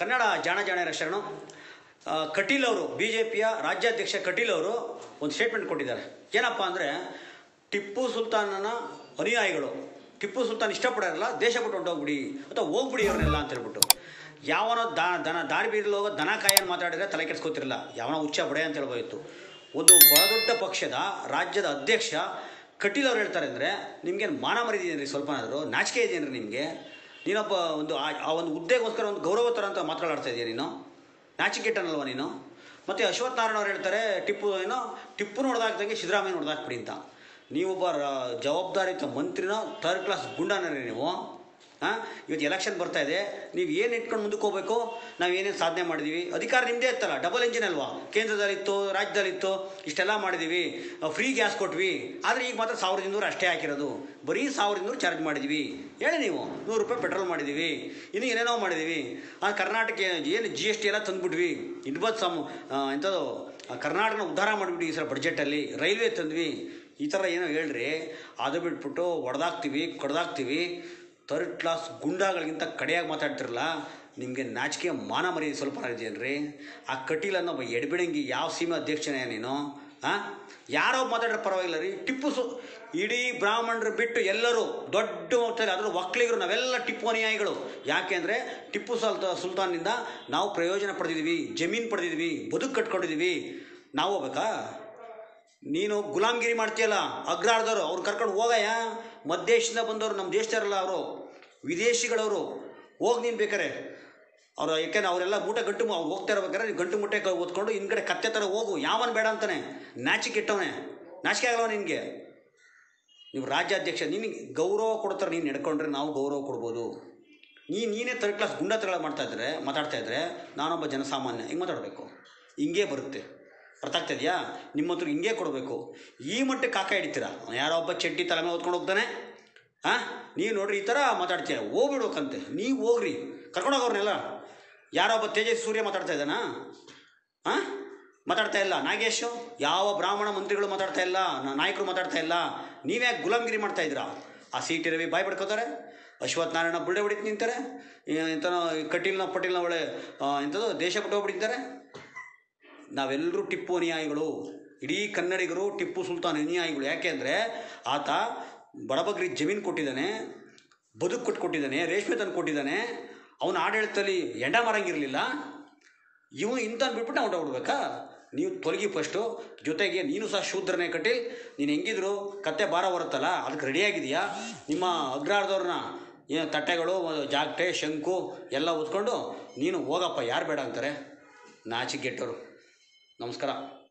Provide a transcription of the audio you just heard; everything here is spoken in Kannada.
ಕನ್ನಡ ಜಾಣ ರಕ್ಷಣು ಕಟೀಲ್ ಅವರು BJPಯ ರಾಜ್ಯಾಧ್ಯಕ್ಷ ಕಟೀಲ್ ಅವರು ಒಂದು ಸ್ಟೇಟ್ಮೆಂಟ್ ಕೊಟ್ಟಿದ್ದಾರೆ. ಏನಪ್ಪ ಅಂದರೆ ಟಿಪ್ಪು ಸುಲ್ತಾನನ ಅನುಯಾಯಿಗಳು ಟಿಪ್ಪು ಸುಲ್ತಾನ್ ಇಷ್ಟಪಡೋರಲ್ಲ, ದೇಶ ಬಿಟ್ಟು ಹೊಂಟೋಗ್ಬಿಡಿ ಅಥವಾ ಹೋಗ್ಬಿಡಿ ಅವ್ರನ್ನೆಲ್ಲ ಅಂತ ಹೇಳ್ಬಿಟ್ಟು. ಯಾವನೋ ದಾರಿ ಬೀದಿಲಿ ಹೋಗೋ ದನ ಕಾಯನ್ನು ಮಾತಾಡಿದ್ರೆ ತಲೆ ಕೆಡಿಸ್ಕೋತಿರಲ್ಲ, ಯಾವನೋ ಹುಚ್ಚ ಬಡೆ ಅಂತ ಹೇಳ್ಬೋಯಿತ್ತು. ಒಂದು ಬಹಳ ದೊಡ್ಡ ಪಕ್ಷದ ರಾಜ್ಯದ ಅಧ್ಯಕ್ಷ ಕಟೀಲ್ ಅವ್ರು ಹೇಳ್ತಾರೆ ಅಂದರೆ ನಿಮ್ಗೇನು ಮಾನ ಮರಿದೇನ್ರಿ? ಸ್ವಲ್ಪನಾದರೂ ನಾಚಿಕೆ ಇದೆಯೇನ್ರಿ ನಿಮಗೆ? ನೀನೊಬ್ಬ ಆ ಒಂದು ಹುದ್ದೆಗೋಸ್ಕರ ಒಂದು ಗೌರವ ಥರ ಅಂತ ಮಾತನಾಡ್ತಾ ಇದೆಯಾ ನೀನು? ನಾಚಿಕೆಟ್ಟನಲ್ವ ನೀನು? ಮತ್ತು ಅಶ್ವಥ್ ನಾರಾಯಣ ಅವ್ರು ಹೇಳ್ತಾರೆ ಟಿಪ್ಪು ನೋಡ್ದಾಕ್ದಂಗೆ ಸಿದ್ದರಾಮಯ್ಯ ನೋಡ್ದಾಕ್ಬಿಡಿ ಅಂತ. ನೀವೊಬ್ಬ ಜವಾಬ್ದಾರಿಯುತ ಮಂತ್ರಿನೋ ಥರ್ಡ್ ಕ್ಲಾಸ್ ಗುಂಡಾನರಿ ನೀವು. ಇವತ್ತು ಎಲೆಕ್ಷನ್ ಬರ್ತಾ ಇದೆ, ನೀವು ಏನು ಇಟ್ಕೊಂಡು ಮುಂದಕ್ಕೆ ಹೋಗಬೇಕು? ನಾವು ಏನೇನು ಸಾಧನೆ ಮಾಡಿದ್ದೀವಿ? ಅಧಿಕಾರ ನಿಮ್ಮದೇ ಇತ್ತಲ್ಲ, ಡಬಲ್ ಇಂಜಿನ್ ಅಲ್ವಾ? ಕೇಂದ್ರದಲ್ಲಿತ್ತು, ರಾಜ್ಯದಲ್ಲಿತ್ತು, ಇಷ್ಟೆಲ್ಲ ಮಾಡಿದ್ದೀವಿ, ಫ್ರೀ ಗ್ಯಾಸ್ ಕೊಟ್ವಿ. ಆದರೆ ಈಗ ಮಾತ್ರ 1200 ಅಷ್ಟೇ ಹಾಕಿರೋದು, ಬರೀ 1200 ಚಾರ್ಜ್ ಮಾಡಿದ್ದೀವಿ. ಹೇಳಿ ನೀವು, 100 ರೂಪಾಯಿ ಪೆಟ್ರೋಲ್ ಮಾಡಿದ್ದೀವಿ, ಇನ್ನು ಏನೇನೋ ಮಾಡಿದ್ದೀವಿ. ಕರ್ನಾಟಕ ಏನು GST ಎಲ್ಲ ತಂದುಬಿಟ್ವಿ, ಎಂಥದ್ದು ಕರ್ನಾಟಕನ ಉದ್ಧಾರ ಮಾಡಿಬಿಟ್ಟು ಈ ಸಲ ಬಡ್ಜೆಟಲ್ಲಿ ರೈಲ್ವೆ ತಂದ್ವಿ. ಈ ಥರ ಏನೋ ಹೇಳ್ರಿ, ಅದು ಬಿಟ್ಬಿಟ್ಟು ಕಡ್ದಾಕ್ತೀವಿ ಥರ್ಡ್ ಕ್ಲಾಸ್ ಗುಂಡಾಗಳಿಗಿಂತ ಕಡೆಯಾಗಿ ಮಾತಾಡ್ತಿರಲ್ಲ. ನಿಮಗೆ ನಾಚಿಕೆ ಮಾನ ಮರಿ ಸ್ವಲ್ಪ ಇದೆಯೇನ್ರಿ? ಆ ಕಟೀಲ್ ಅನ್ನೋ ಎಡಬಿಡಂಗಿ ಯಾವ ಸೀಮೆ ಅಧ್ಯಕ್ಷನೇ ನೀನು? ಯಾರೋ ಮಾತಾಡ್ರೆ ಪರವಾಗಿಲ್ಲ ರೀ. ಇಡೀ ಬ್ರಾಹ್ಮಣರು ಬಿಟ್ಟು ಎಲ್ಲರೂ ದೊಡ್ಡ ಹೋಗ್ತಾರೆ, ಅದರಲ್ಲೂ ಒಕ್ಕಲಿಗರು ನಾವೆಲ್ಲ ಟಿಪ್ಪು ಅನುಯಾಯಿಗಳು. ಯಾಕೆ ಅಂದರೆ ಟಿಪ್ಪು ಸುಲ್ತಾನ್ನಿಂದ ನಾವು ಪ್ರಯೋಜನ ಪಡೆದಿದ್ದೀವಿ, ಜಮೀನು ಪಡೆದಿದ್ದೀವಿ, ಬದುಕು ಕಟ್ಕೊಂಡಿದ್ದೀವಿ. ನಾವು ಹೋಗ್ಬೇಕಾ? ನೀನು ಗುಲಾಮ್ಗಿರಿ ಮಾಡ್ತೀಯಲ್ಲ, ಅಗ್ರಹಾರದವರು ಅವ್ರು ಕರ್ಕೊಂಡು ಹೋಗಯ್ಯ. ಮಧ್ಯದೇಶದಿಂದ ಬಂದವರು, ನಮ್ಮ ದೇಶದವರಲ್ಲ ಅವರು, ವಿದೇಶಿಗಳವರು. ಹೋಗಿ ನೀನು ಬೇಕಾರೆ ಅವರು, ಯಾಕೆಂದ್ರೆ ಅವರೆಲ್ಲ ಮೂಟೆ ಗಂಟು ಹೋಗ್ತಾ ಇರ್ಬೇಕಾರೆ ನೀವು ಗಂಟು ಮುಟ್ಟೆ ಓದ್ಕೊಂಡು ಹಿಂದ್ಗಡೆ ಕತ್ತೆ ಥರ ಹೋಗು. ಯಾವನು ಬೇಡ ಅಂತಾನೆ? ನಾಚಿಕೆ ಇಟ್ಟವನೇ. ನಾಚಿಕೆ ಆಗಲ್ವ ನಿನಗೆ? ನೀವು ರಾಜ್ಯಾಧ್ಯಕ್ಷ, ನಿನಗೆ ಗೌರವ ಕೊಡ್ತಾರೆ, ನೀನು ನಡ್ಕೊಂಡ್ರೆ ನಾವು ಗೌರವ ಕೊಡ್ಬೋದು. ನೀನೇ ಥರ್ಡ್ ಕ್ಲಾಸ್ ಗುಂಡ ಥರ ಮಾತಾಡ್ತಾ ಇದ್ರೆ ನಾನೊಬ್ಬ ಜನಸಾಮಾನ್ಯ ಹಿಂಗೆ ಮಾತಾಡಬೇಕು? ಹಿಂಗೇ ಬರುತ್ತೆ. ಅರ್ಥ ಆಗ್ತಾ ಇದೆಯಾ? ನಿಮ್ಮ ಹತ್ರ ಹಿಂಗೆ ಕೊಡಬೇಕು. ಈ ಮಟ್ಟಕ್ಕೆ ಕಾಕ ಹಿಡಿತೀರ? ಯಾರೋ ಒಬ್ಬ ಚಡ್ಡಿ ತಲೆ ಮೇಲೆ ಹೊತ್ಕೊಂಡು ಹೋಗ್ತಾನೆ. ನೀವು ನೋಡ್ರಿ ಈ ಥರ ಮಾತಾಡ್ತೀರ, ಹೋಗ್ಬಿಡ್ಬೇಕಂತೆ. ನೀವು ಹೋಗ್ರಿ, ಕರ್ಕೊಂಡೋಗವ್ರನ್ನೆಲ್ಲ. ಯಾರೋ ಒಬ್ಬ ತೇಜಸ್ವಿ ಸೂರ್ಯ ಮಾತಾಡ್ತಾ ಇದ್ದಾನಾ? ಮಾತಾಡ್ತಾ ಇಲ್ಲ. ನಾಗೇಶು, ಯಾವ ಬ್ರಾಹ್ಮಣ ಮಂತ್ರಿಗಳು ಮಾತಾಡ್ತಾ ಇಲ್ಲ, ನಾಯಕರು ಮಾತಾಡ್ತಾ ಇಲ್ಲ. ನೀವ್ಯಾಕೆ ಗುಲಾಮ್ಗಿರಿ ಮಾಡ್ತಾ ಇದ್ದೀರಾ? ಆ CT ರವಿ ಬಾಯಿ ಪಡ್ಕೋತಾರೆ, ಅಶ್ವಥ್ ನಾರಾಯಣ ಬುಳ್ಳೆ ಹೊಡಿತು ನಿಂತಾರೆ, ಎಂಥನೋ ಪಟೀಲ್ನ ಒಳ್ಳೆ ಎಂಥದ್ದು ದೇಶ ಬಿಟ್ಟು ಹೋಗ್ಬಿಟ್ಟಿದ್ದಾರೆ. ನಾವೆಲ್ಲರೂ ಟಿಪ್ಪು ಅನುಯಾಯಿಗಳು, ಇಡೀ ಕನ್ನಡಿಗರು ಟಿಪ್ಪು ಸುಲ್ತಾನ್ ಅನುಯಾಯಿಗಳು. ಯಾಕೆ ಅಂದರೆ ಆತ ಬಡಬಗ್ರಿ ಜಮೀನು ಕೊಟ್ಟಿದ್ದಾನೆ, ಬದುಕು ಕೊಟ್ಟಿದ್ದಾನೆ, ರೇಷ್ಮೆ ತಂದು ಕೊಟ್ಟಿದ್ದಾನೆ. ಅವನ ಆಡಳಿತದಲ್ಲಿ ಎಂಡ ಮಾರಂಗಿರಲಿಲ್ಲ. ಇವನು ಇಂಥವ್ನು ಬಿಟ್ಬಿಟ್ಟು ನಾವು ಹೊಡಬಿಡ್ಬೇಕಾ? ನೀವು ತೊಲಗಿ ಫಸ್ಟು. ಜೊತೆಗೆ ನೀನು ಸಹ ಶೂದ್ರನೇ ಕಟೀಲ್. ನೀನು ಹೆಂಗಿದ್ರು ಕತ್ತೆ ಭಾರ ಬರುತ್ತಲ್ಲ, ಅದಕ್ಕೆ ರೆಡಿಯಾಗಿದೆಯಾ? ನಿಮ್ಮ ಅಗ್ರಹಾರದವ್ರನ್ನ ಏನು ತಟ್ಟೆಗಳು, ಜಾಗಟೆ, ಶಂಕು ಎಲ್ಲ ಹೊತ್ಕೊಂಡು ನೀನು ಹೋಗಪ್ಪ. ಯಾರು ಬೇಡ ಅಂತಾರೆ? ನಾಚಿಗೆಟ್ಟವರು. ನಮಸ್ಕಾರ.